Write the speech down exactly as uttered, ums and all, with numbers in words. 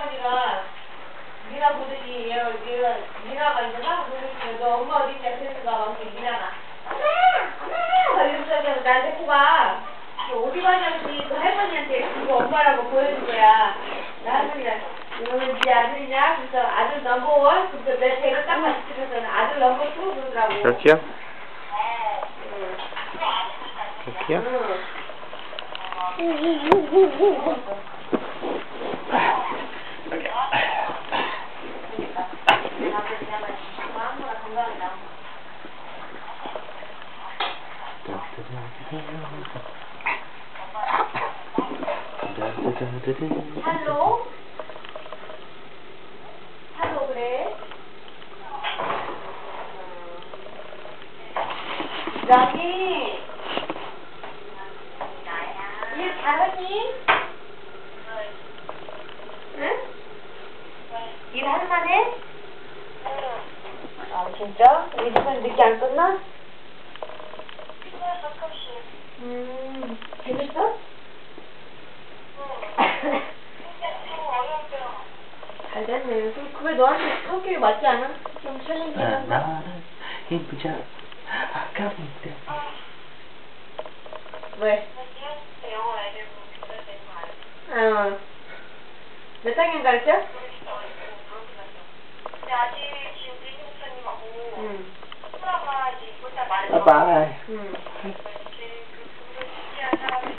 할머니가 미나 보더니 얘가 얘가 미나가 이제 막 보더니 너 엄마 어디 있냐 그랬는가 막 미나가 엄마 엄마 이러면서 날 데리고 가. 어디 가냐지 그 할머니한테 그거 엄마라고 보여준 거야. 나 할머니가 이거는 네 아들이냐? 그래서 아들 넘버원. 그래서 내 배를 딱 같이 들어서는 아들 넘버 투 그러더라고. 여기요? 응. 여기요? 응. 할로? 할로 그래? 여기 일 잘하니? 응? 일 할만해? 아 진짜? 일 시간 늦게 안 끝나? 음 재밌어? 잘 됐네. 그게 너한테 성격이 맞지 않아? 좀 챌린지한 거? 나는 예쁘지 아까운데. 왜? 어. 몇 학년 가르쳐? 아빠. 응.